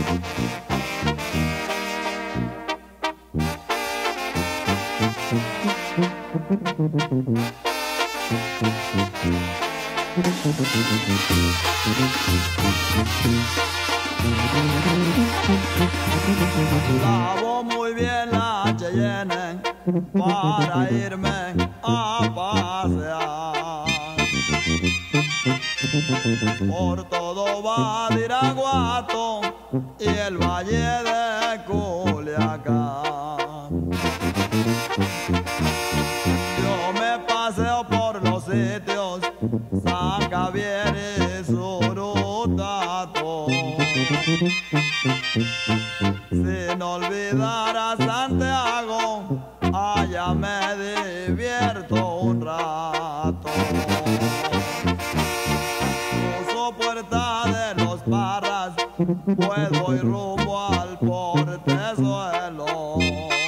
Lavo muy bien la Cheyenne para irme a pasear por todo Badiraguato y el valle de Culiacán. Yo me paseo por los sitios San Javier y Surutato, sin olvidar a Santiago, allá me divierto un rato. Cruzo Puerta de los Parras, pues voy rumbo al Portezuelo.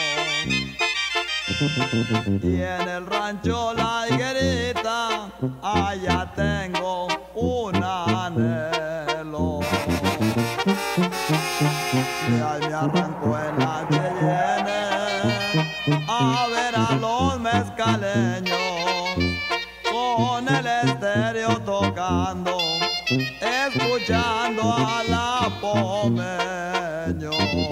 Y en el rancho La Higuerita, allá tengo un anhelo. Y ahí me arranco en la Cheyenne a ver a los mezcaleños con el estéreo tocando, escuchando a la Pomeño.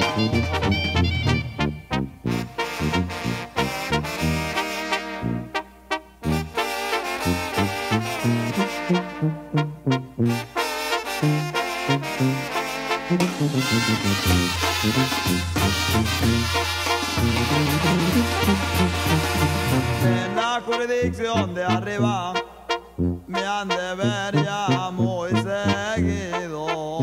En la jurisdicción de arriba me han de ver ya muy seguido,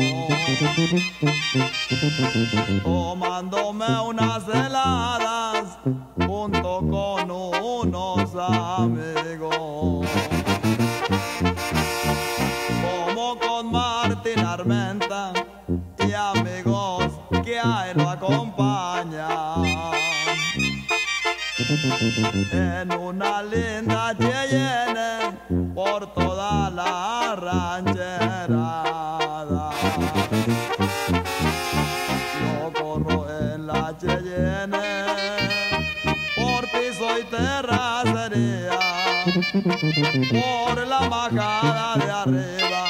tomándome unas heladas junto con unos amigos, como con Martín Armenta y amigos que ahí lo acompañan, en una linda Cheyenne por toda la rancherada. Yo corro en la Cheyenne por piso y terracería, por la majada de arriba